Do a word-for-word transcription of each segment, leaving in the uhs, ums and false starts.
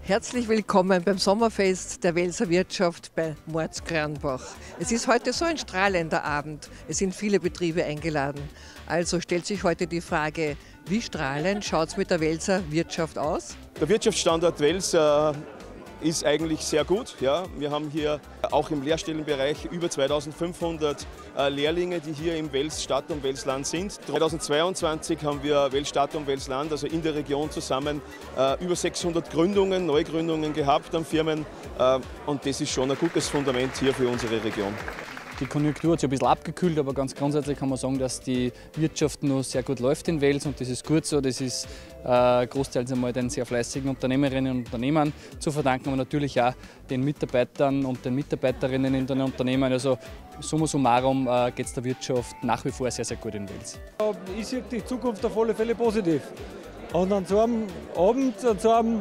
Herzlich willkommen beim Sommerfest der Welser Wirtschaft bei Morzkranbach. Es ist heute so ein strahlender Abend. Es sind viele Betriebe eingeladen. Also stellt sich heute die Frage, wie strahlend schaut es mit der Welser Wirtschaft aus? Der Wirtschaftsstandort Wels äh, ist eigentlich sehr gut. Ja. Wir haben hier auch im Lehrstellenbereich über zweitausendfünfhundert äh, Lehrlinge, die hier im Wels Stadt und Welsland sind. zweitausendzweiundzwanzig haben wir Wels Stadt und Welsland, also in der Region zusammen, äh, über sechshundert Gründungen, Neugründungen gehabt an Firmen. Äh, und das ist schon ein gutes Fundament hier für unsere Region. Die Konjunktur hat sich ein bisschen abgekühlt, aber ganz grundsätzlich kann man sagen, dass die Wirtschaft noch sehr gut läuft in Wels und das ist gut so. Das ist äh, großteils einmal den sehr fleißigen Unternehmerinnen und Unternehmern zu verdanken, aber natürlich auch den Mitarbeitern und den Mitarbeiterinnen in den Unternehmen. Also summa summarum äh, geht es der Wirtschaft nach wie vor sehr, sehr gut in Wels. Ich sehe die Zukunft auf alle Fälle positiv. Und an so einem Abend, an so einem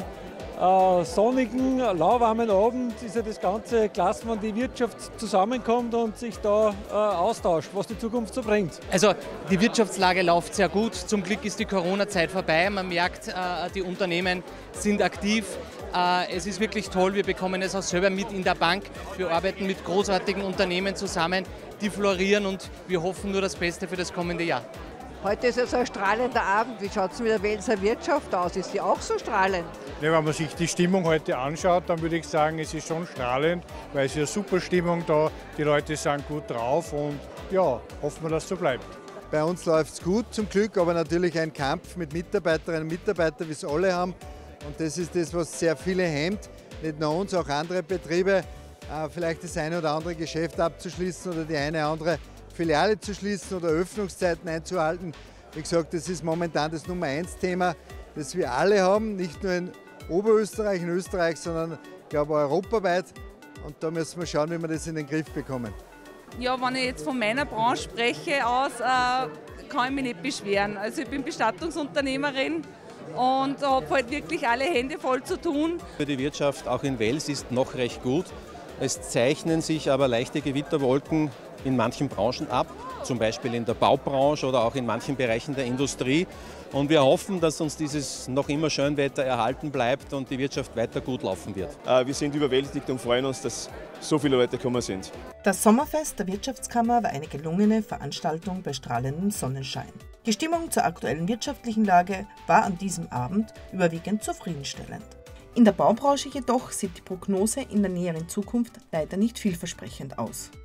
Äh, sonnigen, lauwarmen Abend ist ja das Ganze klasse, wenn die Wirtschaft zusammenkommt und sich da äh, austauscht, was die Zukunft so bringt. Also die Wirtschaftslage läuft sehr gut. Zum Glück ist die Corona-Zeit vorbei. Man merkt, äh, die Unternehmen sind aktiv. Äh, es ist wirklich toll. Wir bekommen es auch selber mit in der Bank. Wir arbeiten mit großartigen Unternehmen zusammen, die florieren und wir hoffen nur das Beste für das kommende Jahr. Heute ist es ein strahlender Abend. Wie schaut es mit der Welser Wirtschaft aus? Ist die auch so strahlend? Ja, wenn man sich die Stimmung heute anschaut, dann würde ich sagen, es ist schon strahlend, weil es ist eine super Stimmung da, die Leute sind gut drauf und ja, hoffen wir, dass es so bleibt. Bei uns läuft es gut zum Glück, aber natürlich ein Kampf mit Mitarbeiterinnen und Mitarbeitern, wie es alle haben. Und das ist das, was sehr viele hemmt, nicht nur uns, auch andere Betriebe, äh, vielleicht das eine oder andere Geschäft abzuschließen oder die eine oder andere Filiale zu schließen oder Öffnungszeiten einzuhalten. Wie gesagt, das ist momentan das Nummer eins Thema, das wir alle haben, nicht nur in Oberösterreich, in Österreich, sondern ich glaube europaweit. Und da müssen wir schauen, wie wir das in den Griff bekommen. Ja, wenn ich jetzt von meiner Branche spreche aus, äh, kann ich mich nicht beschweren. Also ich bin Bestattungsunternehmerin und habe halt wirklich alle Hände voll zu tun. Für die Wirtschaft auch in Wels ist noch recht gut. Es zeichnen sich aber leichte Gewitterwolken in manchen Branchen ab, zum Beispiel in der Baubranche oder auch in manchen Bereichen der Industrie. Und wir hoffen, dass uns dieses noch immer Schönwetter erhalten bleibt und die Wirtschaft weiter gut laufen wird. Wir sind überwältigt und freuen uns, dass so viele Leute gekommen sind. Das Sommerfest der Wirtschaftskammer war eine gelungene Veranstaltung bei strahlendem Sonnenschein. Die Stimmung zur aktuellen wirtschaftlichen Lage war an diesem Abend überwiegend zufriedenstellend. In der Baubranche jedoch sieht die Prognose in der näheren Zukunft leider nicht vielversprechend aus.